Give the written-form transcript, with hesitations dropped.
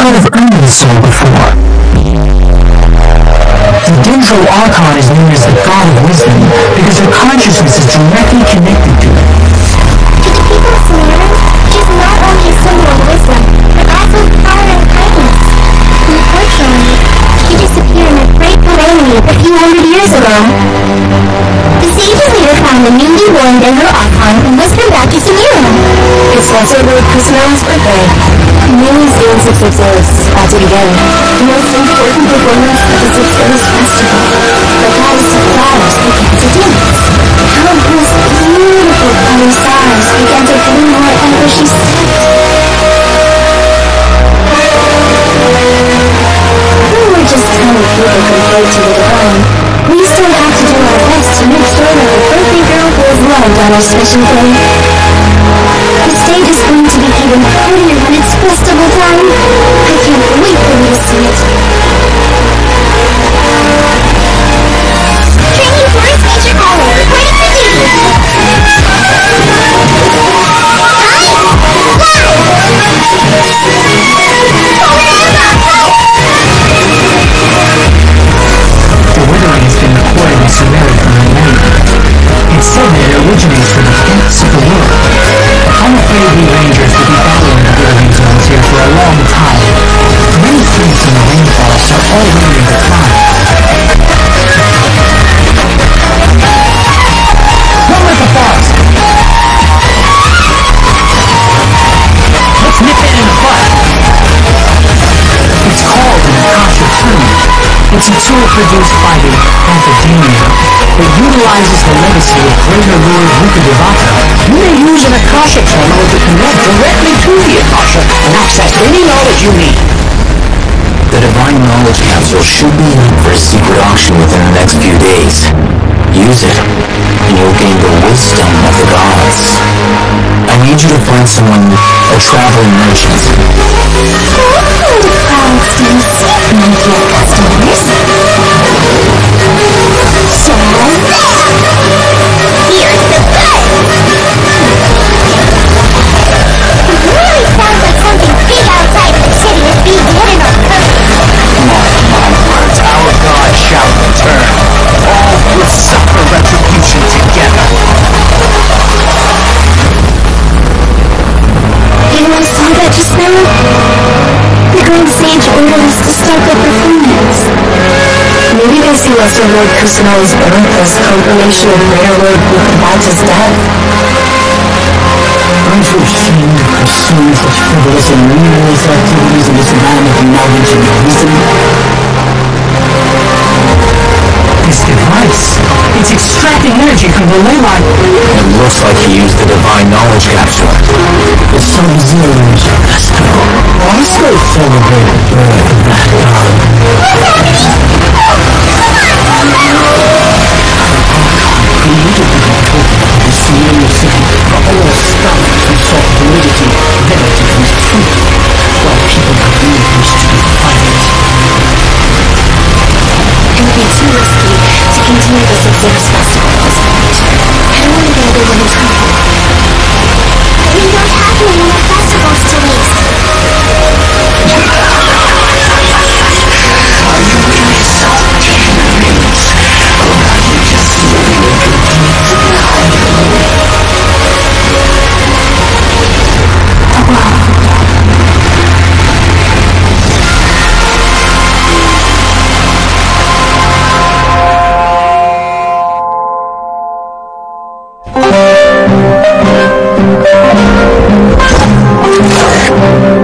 might have earned the soul before. The Dendro Archon is known as the God of Wisdom because her consciousness is directly connected to it. To the people of Morn, she's not only a symbol of wisdom, but also power and kindness. Unfortunately, she disappeared in a great calamity a few hundred years ago. The sages later found the newly born Dendro Archon and whispered back to Samira. It's also Lord Kusuna's birthday. Many things of observed all together. The most important performance of the Six Days Festival. The goddess of flowers began to dance. Countless beautiful colored stars began to gleam wherever she stepped. We were just tiny people compared to the divine. We still have to do our best to make sure that the birthday girl feels loved on our special day. The stage is going to be even prettier when it's festival time. I can't wait for you to see it. Training tourist major caller, reporting for duty. The withering has been recorded in Sumeria for millennia. It's said that it originates from the depths of the world. I'm afraid we rangers will be battling the withering zones here for a long time. Many plants in the rainforest are already in decline. Don't let the forest! Let's nip it in the butt! It's called an Akasha Tree. It's a tool produced by the academia that utilizes the legacy of greater Lord Rukadevata. You may use an Akasha terminal to connect directly to the Akasha and access any knowledge you need. The Divine Knowledge Capsule should be up for a secret auction within the next few days. Use it, and you'll gain the wisdom of the gods. I need you to find someone, a traveling merchant. Welcome to Cloudstone's my dear customers. So, here's the buzz! It really sounds like something big outside the city is being hidden on purpose. Mark my words, our God shall return. All will suffer retribution together. You all saw that just now? The Grand Sage ordered us to start the performance. Maybe they see Lesser Lord Kusuna's birth as confirmation of Greater Lord Rukadevata's death. Aren't you ashamed of pursuing such frivolous and meaningless activities in this land of knowledge and wisdom? This device, it's extracting energy from the ley line. It looks like he used the Divine Knowledge Capsule. The Sub-Zero's festival also celebrated the birth of that god. Created the utopia of the Sumerian city for all scholars who sought validity, verity, and truth, while people like me wished to define it. It would be too risky to continue the Six Days Festival at this point. I don't want to get everyone in trouble. We don't have many more festivals to waste. Are you really self-cannons? Or are you just living in complete denial? Thank you.